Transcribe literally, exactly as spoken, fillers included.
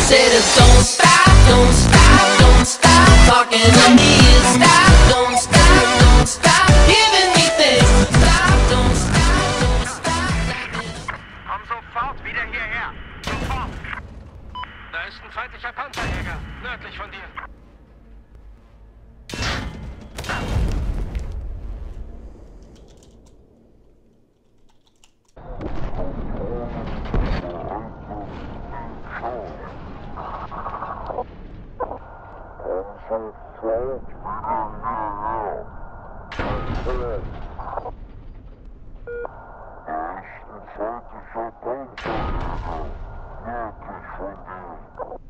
said, don't stop, don't stop, don't stop talking to me. Stop, don't stop, don't stop giving me things. Stop, don't stop, don't stop. Komm sofort wieder hierher. Sofort. Da ist ein feindlicher Panzerjäger, nördlich von dir. Da ist ein feindlicher Panzerjäger, nördlich von dir.